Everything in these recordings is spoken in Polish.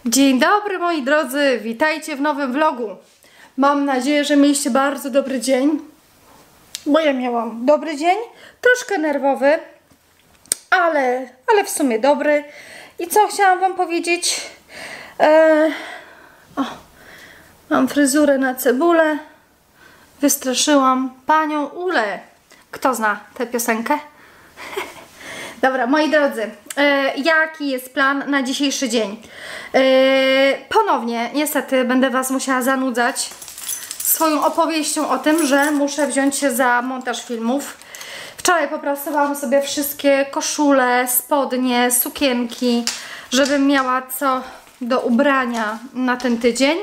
Dzień dobry moi drodzy, witajcie w nowym vlogu. Mam nadzieję, że mieliście bardzo dobry dzień, bo ja miałam dobry dzień, troszkę nerwowy, ale w sumie dobry. I co chciałam wam powiedzieć? Mam fryzurę na cebulę, wystraszyłam panią Ulę. Kto zna tę piosenkę? Dobra, moi drodzy, jaki jest plan na dzisiejszy dzień? Ponownie, niestety, będę was musiała zanudzać swoją opowieścią o tym, że muszę wziąć się za montaż filmów. Wczoraj poprasowałam sobie wszystkie koszule, spodnie, sukienki, żebym miała co do ubrania na ten tydzień.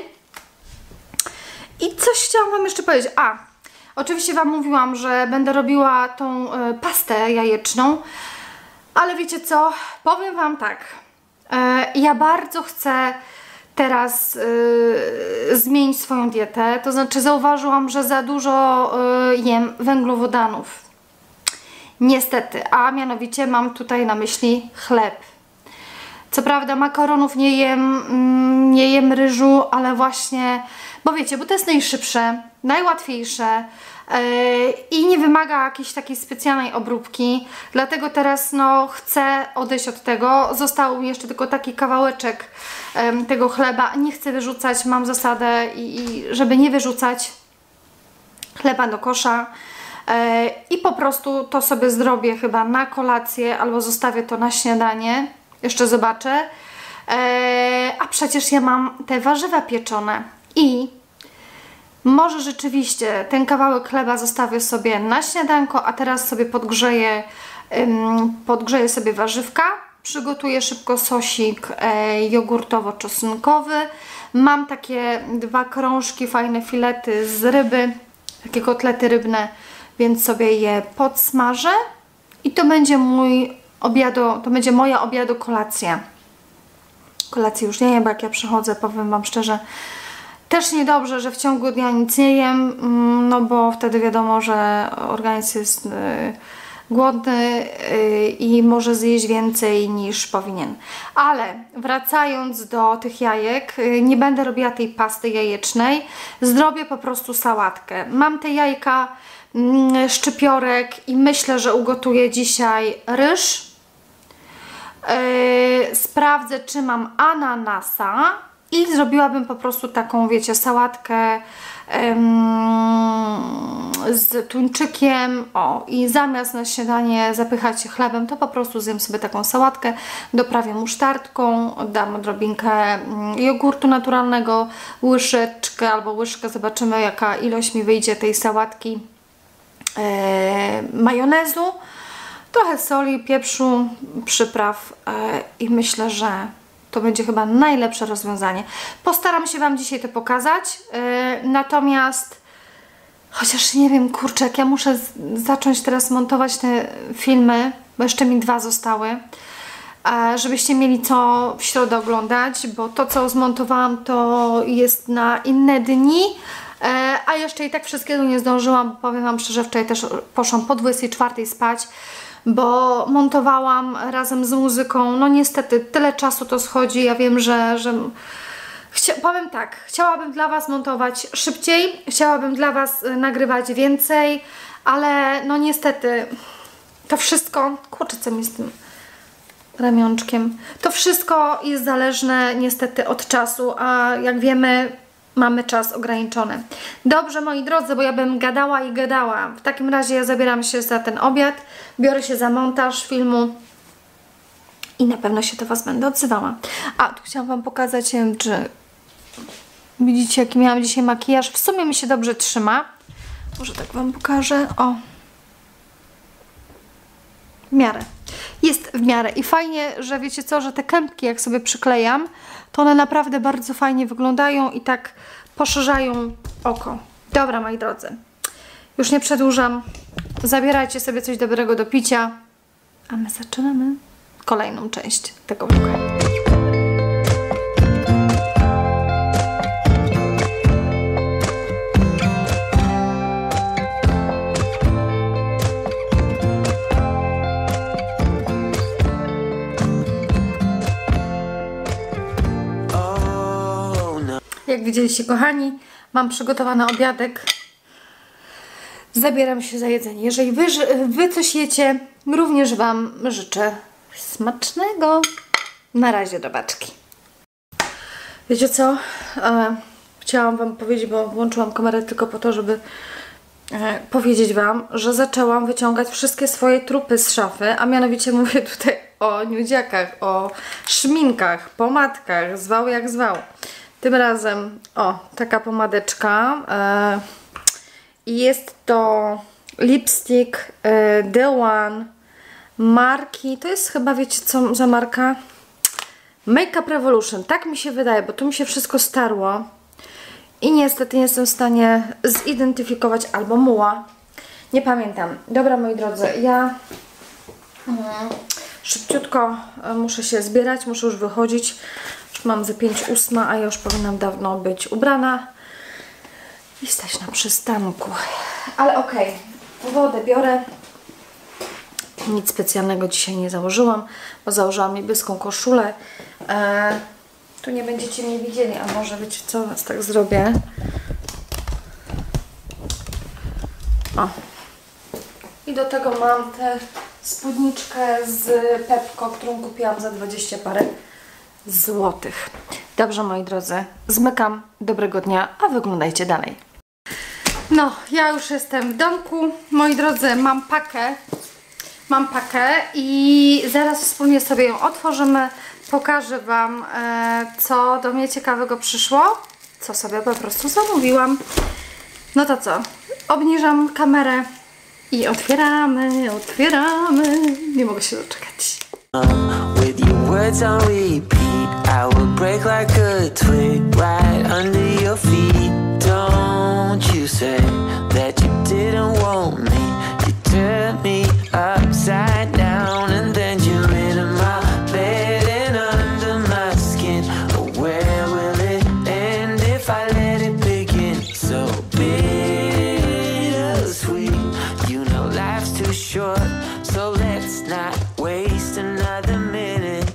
I coś chciałam wam jeszcze powiedzieć. Oczywiście wam mówiłam, że będę robiła tą pastę jajeczną. Ale wiecie co? Powiem wam tak. Ja bardzo chcę teraz zmienić swoją dietę. To znaczy zauważyłam, że za dużo jem węglowodanów. Niestety. A mianowicie mam tutaj na myśli chleb. Co prawda makaronów nie jem ryżu, ale właśnie, bo wiecie, bo to jest najszybsze, najłatwiejsze i nie wymaga jakiejś takiej specjalnej obróbki, dlatego teraz chcę odejść od tego. Został mi jeszcze tylko taki kawałeczek tego chleba, nie chcę wyrzucać, mam zasadę żeby nie wyrzucać chleba do kosza i po prostu to sobie zrobię chyba na kolację albo zostawię to na śniadanie, jeszcze zobaczę, a przecież ja mam te warzywa pieczone i może rzeczywiście ten kawałek chleba zostawię sobie na śniadanko, a teraz sobie podgrzeję sobie warzywka, przygotuję szybko sosik jogurtowo-czosnkowy. Mam takie 2 krążki, fajne filety z ryby, takie kotlety rybne, więc sobie je podsmażę i to będzie moja obiado-kolacja. Kolację już nie jem, bo jak ja przychodzę, powiem wam szczerze, też niedobrze, że w ciągu dnia nic nie jem, no bo wtedy wiadomo, że organizm jest głodny i może zjeść więcej niż powinien. Ale wracając do tych jajek, nie będę robiła tej pasty jajecznej, zrobię po prostu sałatkę. Mam te jajka, szczypiorek i myślę, że ugotuję dzisiaj ryż. Sprawdzę, czy mam ananasa. I zrobiłabym po prostu taką, wiecie, sałatkę z tuńczykiem. I zamiast na śniadanie zapychać się chlebem, to po prostu zjem sobie taką sałatkę, doprawię musztardką, dam odrobinkę jogurtu naturalnego, łyżeczkę albo łyżkę, zobaczymy jaka ilość mi wyjdzie tej sałatki, majonezu, trochę soli, pieprzu, przypraw i myślę, że to będzie chyba najlepsze rozwiązanie. Postaram się wam dzisiaj to pokazać, natomiast chociaż nie wiem, kurczę, jak ja muszę zacząć teraz montować te filmy, bo jeszcze mi 2 zostały, żebyście mieli co w środę oglądać, bo to, co zmontowałam, to jest na inne dni, a jeszcze i tak wszystkiego nie zdążyłam. Powiem wam szczerze, wczoraj też poszłam po 24 spać, bo montowałam razem z muzyką. No niestety, tyle czasu to schodzi. Ja wiem, że powiem tak, chciałabym dla was montować szybciej, chciałabym dla was nagrywać więcej, ale no niestety to wszystko, kurczę, co mi z tym ramionczkiem, to wszystko jest zależne niestety od czasu, a jak wiemy, mamy czas ograniczony. Dobrze, moi drodzy, bo ja bym gadała i gadała. W takim razie ja zabieram się za ten obiad, biorę się za montaż filmu i na pewno się do was będę odzywała. Tu chciałam wam pokazać, nie wiem, czy widzicie, jaki miałam dzisiaj makijaż. W sumie mi się dobrze trzyma. Może tak wam pokażę. W miarę. Jest w miarę. I fajnie, że wiecie co, że te kępki jak sobie przyklejam, to one naprawdę bardzo fajnie wyglądają i tak poszerzają oko. Dobra, moi drodzy. Już nie przedłużam. Zabierajcie sobie coś dobrego do picia. A my zaczynamy kolejną część tego vloga. Jak widzieliście, kochani, mam przygotowany obiadek. Zabieram się za jedzenie. Jeżeli wy coś jecie, również Wam życzę smacznego. Na razie, do baczki. Wiecie co? Chciałam Wam powiedzieć, bo włączyłam kamerę tylko po to, żeby powiedzieć Wam, że zaczęłam wyciągać wszystkie swoje trupy z szafy, a mianowicie mówię tutaj o nudziakach, o szminkach, pomadkach, zwał jak zwał. Tym razem, o, taka pomadeczka i jest to lipstick The One marki, to jest chyba, wiecie co za marka? Makeup Revolution, tak mi się wydaje, bo tu mi się wszystko starło i niestety nie jestem w stanie zidentyfikować, albo muła, nie pamiętam. Dobra, moi drodzy, ja szybciutko muszę się zbierać, muszę już wychodzić. Już mam ze 5:08, a ja już powinnam dawno być ubrana i stać na przystanku. Ale okej, wodę biorę. Nic specjalnego dzisiaj nie założyłam, bo założyłam niebieską koszulę. Tu nie będziecie mnie widzieli, a może wiecie co, was tak zrobię. O. I do tego mam tę spódniczkę z Pepco, którą kupiłam za 20 parę złotych. Dobrze, moi drodzy, zmykam. Dobrego dnia, a wyglądajcie dalej. No, ja już jestem w domku. Moi drodzy, mam pakę i zaraz wspólnie sobie ją otworzymy. Pokażę Wam, co do mnie ciekawego przyszło, co sobie po prostu zamówiłam. No to co? Obniżam kamerę i otwieramy. Nie mogę się doczekać. With your words on repeat, I will break like a twig right under your feet. Don't you say that you didn't want me. You turned me upside down and then you're in my bed and under my skin. Oh, where will it end if I let it begin? So bittersweet, you know life's too short, so let's not waste another minute.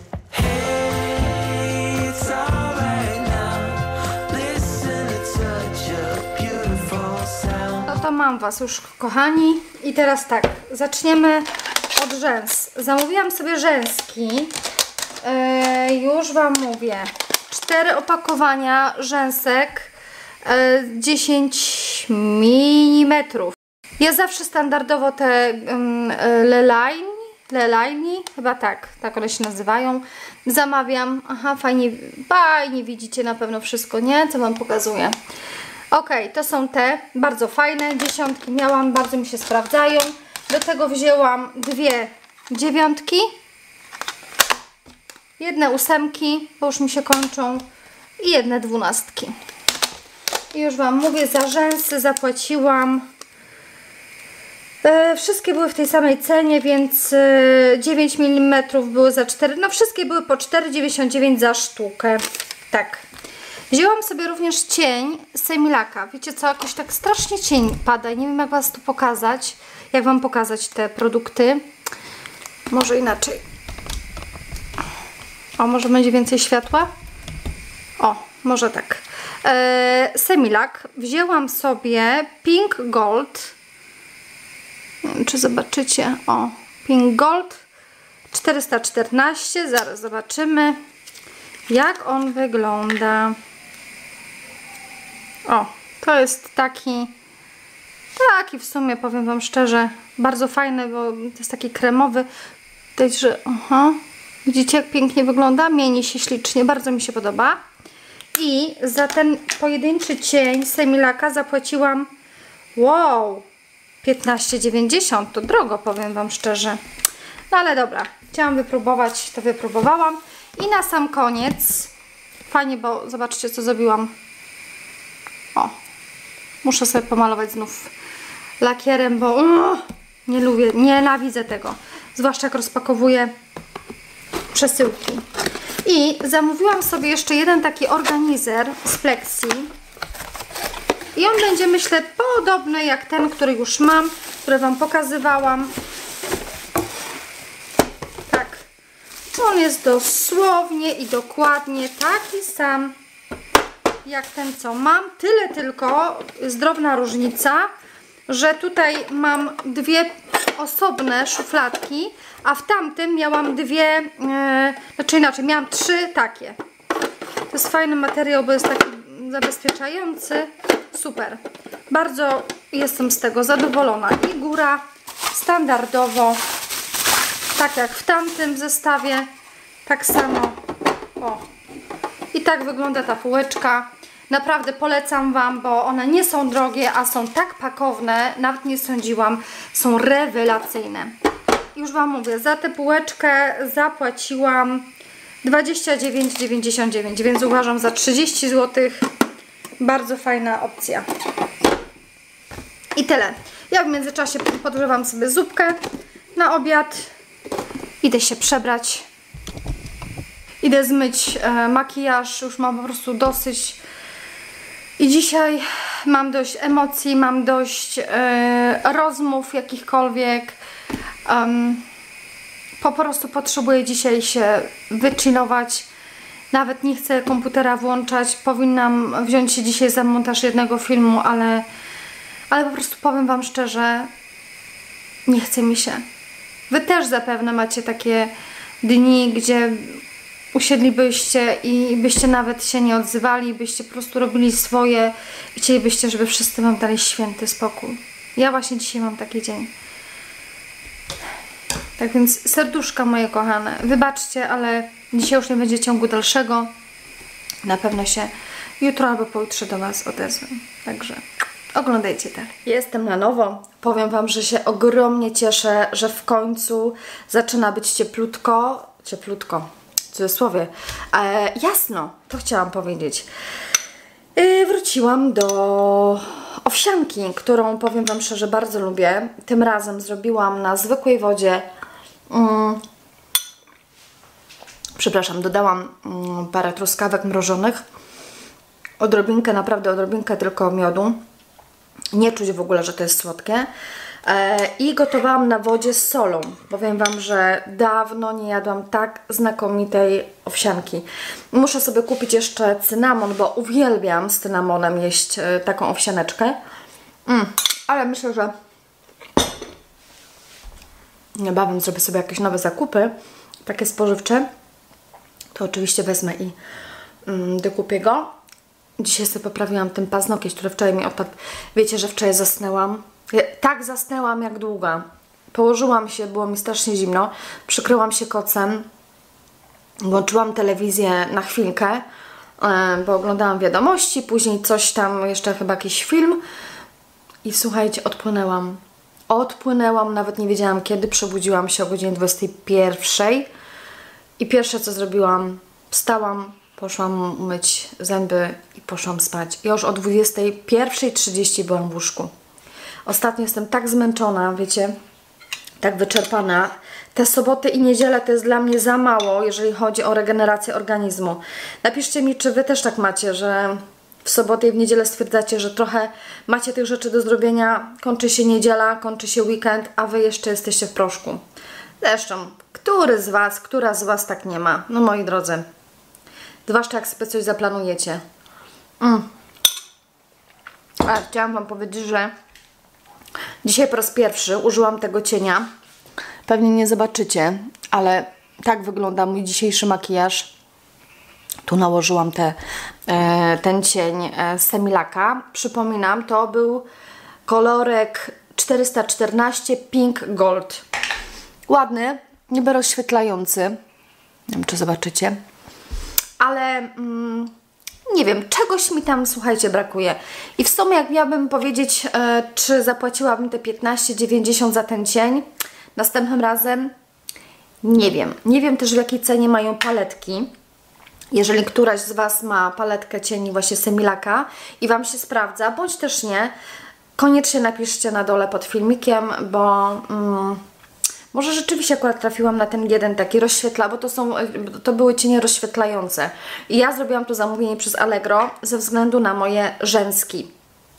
Hey, it's alright now. Listen to such a beautiful sound. No to mam Was już, kochani. I teraz tak, zaczniemy od rzęs. Zamówiłam sobie rzęski. Już Wam mówię. 4 opakowania rzęsek 10 mm. Ja zawsze standardowo te Lelaini, chyba tak one się nazywają, zamawiam. Aha, fajnie widzicie na pewno wszystko, nie? Co Wam pokazuję. Ok, to są te, bardzo fajne, 10 miałam, bardzo mi się sprawdzają. Do tego wzięłam 2 9, 1 8, bo już mi się kończą, i 1 12. I już Wam mówię, za rzęsy zapłaciłam. Wszystkie były w tej samej cenie, więc 9 mm były za 4, no wszystkie były po 4,99 za sztukę. Tak. Wzięłam sobie również cień z Semilaka. Wiecie co, jakoś tak strasznie cień pada. Nie wiem, jak Was tu pokazać. Jak Wam pokazać te produkty. Może inaczej. O, może będzie więcej światła? O, może tak. Semilak. Wzięłam sobie Pink Gold. Nie wiem, czy zobaczycie. O, Pink Gold 414. Zaraz zobaczymy, jak on wygląda. O, to jest taki w sumie, powiem Wam szczerze, bardzo fajny, bo to jest taki kremowy. Widać, że aha, widzicie, jak pięknie wygląda? Mieni się ślicznie, bardzo mi się podoba. I za ten pojedynczy cień Semilaka zapłaciłam, wow, 15,90. To drogo, powiem Wam szczerze. No ale dobra, chciałam wypróbować, to wypróbowałam. I na sam koniec, fajnie, bo zobaczcie, co zrobiłam. O, muszę sobie pomalować znów lakierem, bo nie lubię, nienawidzę tego. Zwłaszcza jak rozpakowuję przesyłki. I zamówiłam sobie jeszcze jeden taki organizer z Plexi. I on będzie, myślę, podobny jak ten, który już mam, który Wam pokazywałam. Tak. On jest dosłownie i dokładnie taki sam jak ten, co mam. Tyle tylko, jest drobna różnica, że tutaj mam dwie osobne szufladki, a w tamtym miałam dwie, znaczy inaczej, miałam trzy takie. To jest fajny materiał, bo jest taki zabezpieczający. Super. Bardzo jestem z tego zadowolona. I góra standardowo, tak jak w tamtym zestawie, tak samo. O. I tak wygląda ta półeczka. Naprawdę polecam Wam, bo one nie są drogie, a są tak pakowne, nawet nie sądziłam, są rewelacyjne. Już Wam mówię, za tę półeczkę zapłaciłam 29,99, więc uważam za 30 zł. Bardzo fajna opcja. I tyle. Ja w międzyczasie podgrzewam sobie zupkę na obiad. Idę się przebrać. Idę zmyć makijaż. Już mam po prostu dosyć. I dzisiaj mam dość emocji, mam dość rozmów jakichkolwiek. Po prostu potrzebuję dzisiaj się wychillować. Nawet nie chcę komputera włączać. Powinnam wziąć się dzisiaj za montaż jednego filmu, ale po prostu powiem Wam szczerze, nie chce mi się. Wy też zapewne macie takie dni, gdzie usiedlibyście i byście nawet się nie odzywali, byście po prostu robili swoje i chcielibyście, żeby wszyscy Wam dali święty spokój. Ja właśnie dzisiaj mam taki dzień. Tak więc serduszka moje kochane, wybaczcie, ale dzisiaj już nie będzie ciągu dalszego. Na pewno się jutro albo pojutrze do Was odezwę. Także oglądajcie dalej. Jestem na nowo. Powiem Wam, że się ogromnie cieszę, że w końcu zaczyna być cieplutko. Cieplutko, w cudzysłowie. Jasno, to chciałam powiedzieć. Wróciłam do owsianki, którą powiem Wam szczerze bardzo lubię. Tym razem zrobiłam na zwykłej wodzie. Przepraszam, dodałam parę truskawek mrożonych. Odrobinkę, naprawdę odrobinkę tylko miodu. Nie czuć w ogóle, że to jest słodkie. I gotowałam na wodzie z solą. Powiem Wam, że dawno nie jadłam tak znakomitej owsianki. Muszę sobie kupić jeszcze cynamon, bo uwielbiam z cynamonem jeść taką owsianeczkę. Ale myślę, że niebawem zrobię sobie jakieś nowe zakupy, takie spożywcze. To oczywiście wezmę i dokupię go. Dzisiaj sobie poprawiłam ten paznokieć, który wczoraj mi odpadł. Wiecie, że wczoraj zasnęłam? Ja tak zasnęłam jak długa. Położyłam się, było mi strasznie zimno. Przykryłam się kocem. Włączyłam telewizję na chwilkę, bo oglądałam wiadomości. Później coś tam, jeszcze chyba jakiś film. I słuchajcie, odpłynęłam. Odpłynęłam, nawet nie wiedziałam kiedy. Przebudziłam się o godzinie 21. I pierwsze co zrobiłam, wstałam, poszłam umyć zęby i poszłam spać. I już o 21:30 byłam w łóżku. Ostatnio jestem tak zmęczona, wiecie, tak wyczerpana. Te soboty i niedziele to jest dla mnie za mało, jeżeli chodzi o regenerację organizmu. Napiszcie mi, czy Wy też tak macie, że w sobotę i w niedzielę stwierdzacie, że trochę macie tych rzeczy do zrobienia, kończy się niedziela, kończy się weekend, a Wy jeszcze jesteście w proszku. Zresztą, która z Was tak nie ma? No moi drodzy, zwłaszcza jak sobie coś zaplanujecie. A chciałam Wam powiedzieć, że dzisiaj po raz pierwszy użyłam tego cienia. Pewnie nie zobaczycie, ale tak wygląda mój dzisiejszy makijaż. Tu nałożyłam ten cień z Semilaka. Przypominam, to był kolorek 414 Pink Gold. Ładny, niby rozświetlający. Nie wiem, czy zobaczycie. Ale nie wiem, czegoś mi tam, słuchajcie, brakuje. I w sumie jak miałabym powiedzieć, czy zapłaciłabym te 15,90 za ten cień następnym razem, nie wiem. Nie wiem też, w jakiej cenie mają paletki. Jeżeli któraś z Was ma paletkę cieni właśnie Semilaka i Wam się sprawdza, bądź też nie, koniecznie napiszcie na dole pod filmikiem, bo może rzeczywiście akurat trafiłam na ten jeden taki bo to były cienie rozświetlające. I ja zrobiłam to zamówienie przez Allegro ze względu na moje rzęski.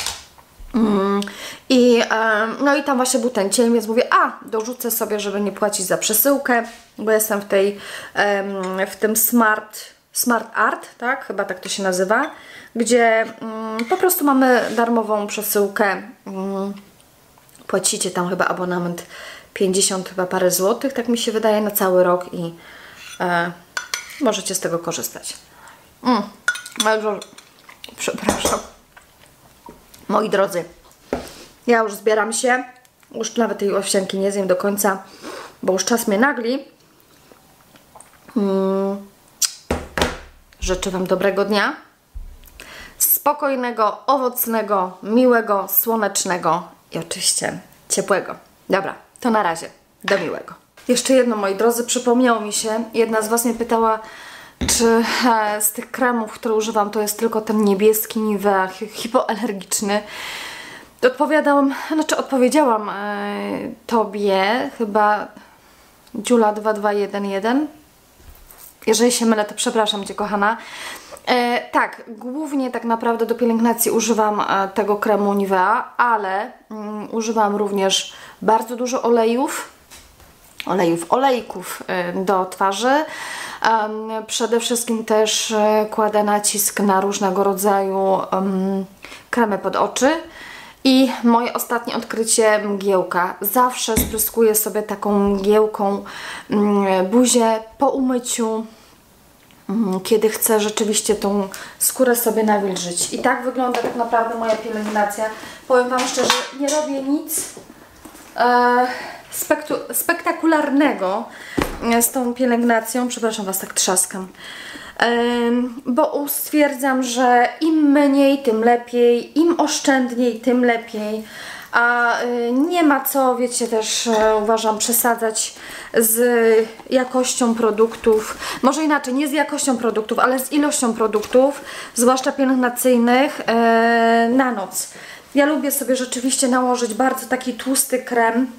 No i tam właśnie był ten cień, więc mówię, dorzucę sobie, żeby nie płacić za przesyłkę, bo jestem w tym Smart Art, tak? Chyba tak to się nazywa, gdzie po prostu mamy darmową przesyłkę. Płacicie tam chyba abonament 50 chyba parę złotych, tak mi się wydaje, na cały rok i możecie z tego korzystać. Przepraszam. Moi drodzy, ja już zbieram się. Już nawet tej owsianki nie zjem do końca, bo już czas mnie nagli. Życzę Wam dobrego dnia. Spokojnego, owocnego, miłego, słonecznego i oczywiście ciepłego. Dobra, to na razie. Do miłego. Jeszcze jedno, moi drodzy, przypomniało mi się. Jedna z Was mnie pytała, czy z tych kremów, które używam, to jest tylko ten niebieski Nivea hipoalergiczny. Odpowiedziałam Tobie, chyba Dziula 2211. Jeżeli się mylę, to przepraszam Cię, kochana. Tak, głównie tak naprawdę do pielęgnacji używam tego kremu Nivea, ale używam również bardzo dużo olejków do twarzy. Przede wszystkim też kładę nacisk na różnego rodzaju kremy pod oczy. I moje ostatnie odkrycie, mgiełka. Zawsze spryskuję sobie taką mgiełką buzię po umyciu, kiedy chcę rzeczywiście tą skórę sobie nawilżyć. I tak wygląda tak naprawdę moja pielęgnacja. Powiem Wam szczerze, nie robię nic spektakularnego z tą pielęgnacją. Przepraszam Was, tak trzaskam. Bo stwierdzam, że im mniej, tym lepiej, im oszczędniej, tym lepiej, a nie ma co, wiecie, też uważam, przesadzać z jakością produktów, może inaczej, nie z jakością produktów, ale z ilością produktów, zwłaszcza pielęgnacyjnych, na noc. Ja lubię sobie rzeczywiście nałożyć bardzo taki tłusty krem,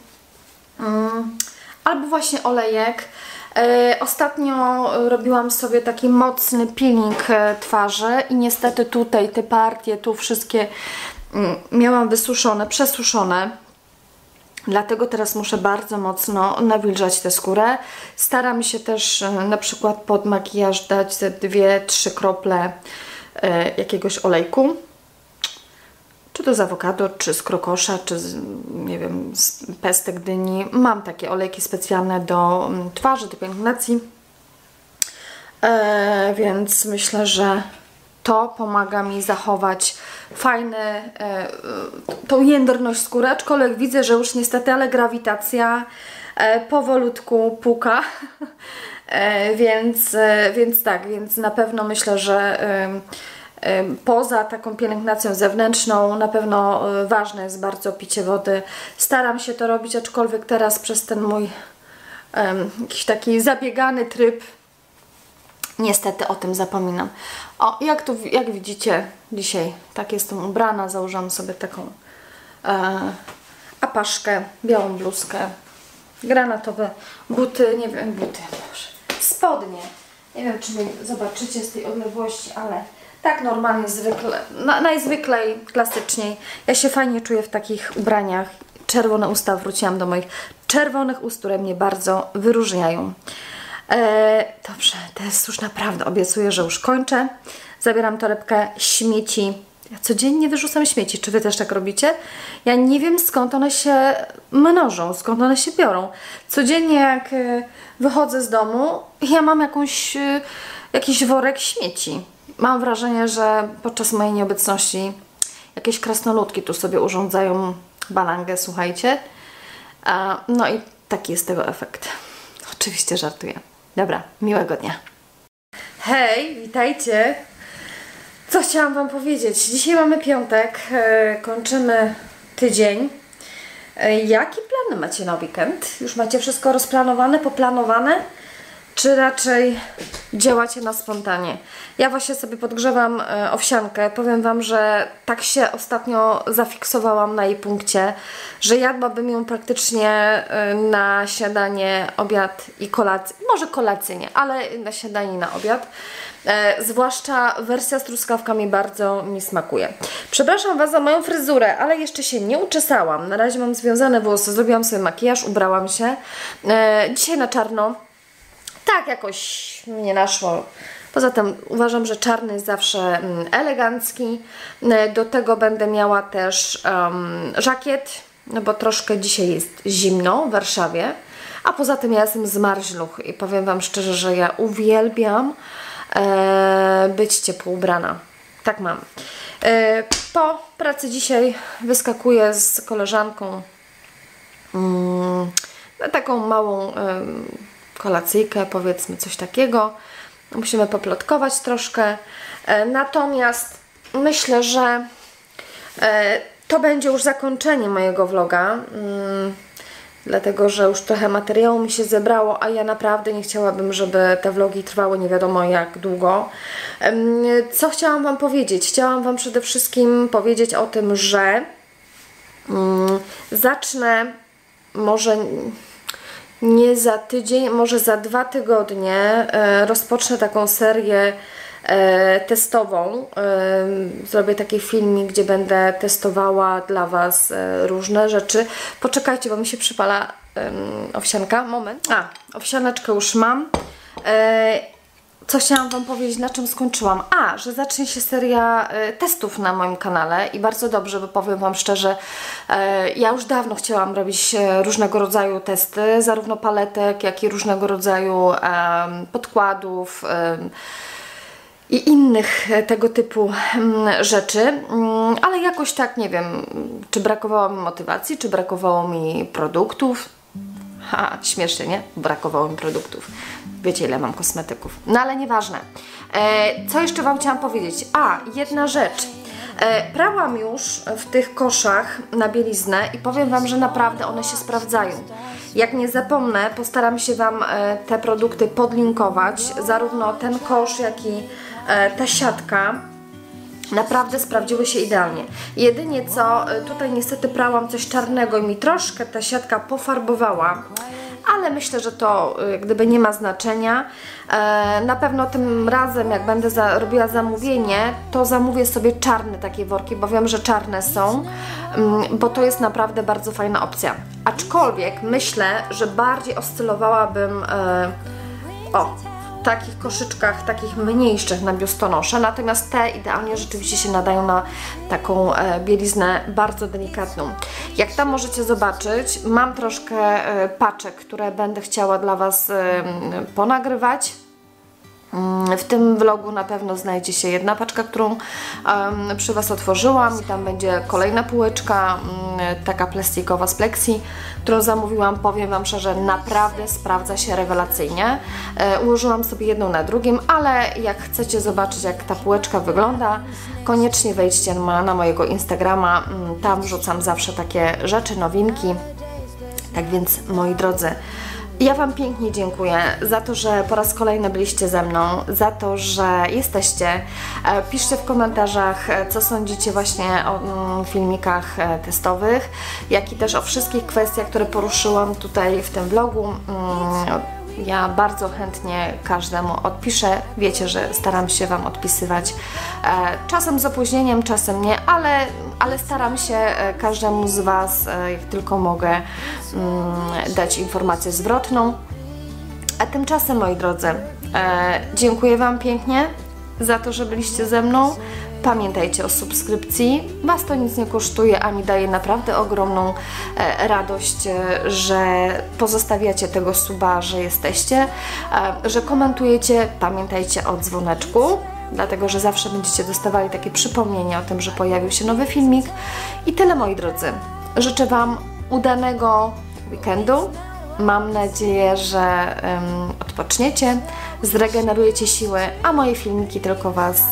albo właśnie olejek. Ostatnio robiłam sobie taki mocny peeling twarzy i niestety tutaj te partie, tu wszystkie miałam wysuszone, przesuszone. Dlatego teraz muszę bardzo mocno nawilżać tę skórę. Staram się też na przykład pod makijaż dać te 2-3 krople jakiegoś olejku. Czy to z awokado, czy z krokosza, czy z, nie wiem, z pestek dyni. Mam takie olejki specjalne do twarzy, do pielęgnacji. Więc myślę, że to pomaga mi zachować tą jędrność skóry, aczkolwiek widzę, że już niestety, ale grawitacja powolutku puka. Więc tak, więc na pewno myślę, że poza taką pielęgnacją zewnętrzną na pewno ważne jest bardzo picie wody. Staram się to robić, aczkolwiek teraz przez ten mój jakiś taki zabiegany tryb niestety o tym zapominam. O, jak widzicie, dzisiaj tak jestem ubrana, założyłam sobie taką apaszkę, białą bluzkę, granatowe buty, nie wiem, spodnie. Nie wiem, czy zobaczycie z tej odległości, ale tak normalnie, zwykle, najzwyklej, klasyczniej. Ja się fajnie czuję w takich ubraniach. Czerwone usta, wróciłam do moich czerwonych ust, które mnie bardzo wyróżniają. Dobrze, teraz już naprawdę obiecuję, że już kończę. Zabieram torebkę śmieci. Ja codziennie wyrzucam śmieci. Czy Wy też tak robicie? Ja nie wiem, skąd one się mnożą, skąd one się biorą. Codziennie jak wychodzę z domu, ja mam jakiś worek śmieci. Mam wrażenie, że podczas mojej nieobecności jakieś krasnoludki tu sobie urządzają balangę, słuchajcie. No i taki jest tego efekt. Oczywiście żartuję. Dobra, miłego dnia. Hej, witajcie. Co chciałam Wam powiedzieć? Dzisiaj mamy piątek, kończymy tydzień. Jakie plany macie na weekend? Już macie wszystko rozplanowane, poplanowane? Czy raczej działacie na spontanie? Ja właśnie sobie podgrzewam owsiankę. Powiem Wam, że tak się ostatnio zafiksowałam na jej punkcie, że jadłabym ją praktycznie na śniadanie, obiad i kolację. Może kolację nie, ale na śniadanie i na obiad. Zwłaszcza wersja z truskawkami bardzo mi smakuje. Przepraszam Was za moją fryzurę, ale jeszcze się nie uczesałam. Na razie mam związane włosy, zrobiłam sobie makijaż, ubrałam się. Dzisiaj na czarno. Tak, jakoś mnie naszło, Poza tym uważam, że czarny jest zawsze elegancki. Do tego będę miała też żakiet, no bo troszkę dzisiaj jest zimno w Warszawie. A poza tym ja jestem zmarzluch i powiem Wam szczerze, że ja uwielbiam być ciepło ubrana. Tak mam. Po pracy dzisiaj wyskakuję z koleżanką na taką małą kolacyjkę, powiedzmy coś takiego. Musimy poplotkować troszkę. Natomiast myślę, że to będzie już zakończenie mojego vloga. Dlatego, że już trochę materiału mi się zebrało, a ja naprawdę nie chciałabym, żeby te vlogi trwały nie wiadomo jak długo. Co chciałam Wam powiedzieć? Chciałam Wam przede wszystkim powiedzieć o tym, że zacznę może nie za tydzień, może za 2 tygodnie rozpocznę taką serię testową. Zrobię taki filmik, gdzie będę testowała dla Was różne rzeczy. Poczekajcie, bo mi się przypala owsianka. Moment. Owsianeczkę już mam. Co chciałam Wam powiedzieć, na czym skończyłam? Że zacznie się seria testów na moim kanale i bardzo dobrze, bo powiem Wam szczerze, ja już dawno chciałam robić różnego rodzaju testy, zarówno paletek, jak i różnego rodzaju podkładów i innych tego typu rzeczy, ale jakoś tak nie wiem, czy brakowało mi motywacji, czy brakowało mi produktów. Śmiesznie, nie? Brakowało mi produktów. Wiecie, ile mam kosmetyków. No ale nieważne. Co jeszcze Wam chciałam powiedzieć? Jedna rzecz. Prałam już w tych koszach na bieliznę i powiem Wam, że naprawdę one się sprawdzają. Jak nie zapomnę, postaram się Wam te produkty podlinkować. Zarówno ten kosz, jak i ta siatka. Naprawdę sprawdziły się idealnie. Jedynie co, tutaj niestety prałam coś czarnego i mi troszkę ta siatka pofarbowała, ale myślę, że to gdyby nie ma znaczenia. Na pewno tym razem, jak będę robiła zamówienie, to zamówię sobie czarne takie worki, bo wiem, że czarne są, bo to jest naprawdę bardzo fajna opcja. Aczkolwiek myślę, że bardziej oscylowałabym w takich koszyczkach, takich mniejszych na biustonosze, natomiast te idealnie rzeczywiście się nadają na taką bieliznę bardzo delikatną. Jak tam możecie zobaczyć, mam troszkę paczek, które będę chciała dla Was ponagrywać. W tym vlogu na pewno znajdzie się jedna paczka, którą przy Was otworzyłam i tam będzie kolejna półeczka, taka plastikowa z Plexi, którą zamówiłam. Powiem Wam szczerze, naprawdę sprawdza się rewelacyjnie. Ułożyłam sobie jedną na drugim, ale jak chcecie zobaczyć, jak ta półeczka wygląda, koniecznie wejdźcie na mojego Instagrama, tam wrzucam zawsze takie rzeczy, nowinki. Tak więc, moi drodzy, ja Wam pięknie dziękuję za to, że po raz kolejny byliście ze mną, za to, że jesteście. Piszcie w komentarzach, co sądzicie właśnie o filmikach testowych, jak i też o wszystkich kwestiach, które poruszyłam tutaj w tym vlogu. Ja bardzo chętnie każdemu odpiszę. Wiecie, że staram się Wam odpisywać. Czasem z opóźnieniem, czasem nie, ale staram się każdemu z Was, jak tylko mogę, dać informację zwrotną. A tymczasem, moi drodzy, dziękuję Wam pięknie za to, że byliście ze mną. Pamiętajcie o subskrypcji. Was to nic nie kosztuje, a mi daje naprawdę ogromną radość, że pozostawiacie tego suba, że jesteście, że komentujecie. Pamiętajcie o dzwoneczku, dlatego że zawsze będziecie dostawali takie przypomnienia o tym, że pojawił się nowy filmik. I tyle, moi drodzy. Życzę Wam udanego weekendu. Mam nadzieję, że odpoczniecie, zregenerujecie siły, a moje filmiki tylko Was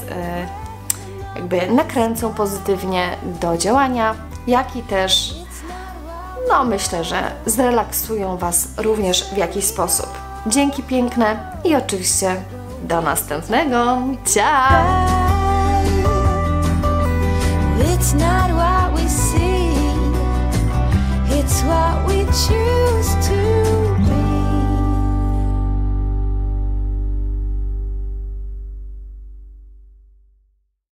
jakby nakręcą pozytywnie do działania, jak i też, no myślę, że zrelaksują Was również w jakiś sposób. Dzięki piękne i oczywiście do następnego. Ciao!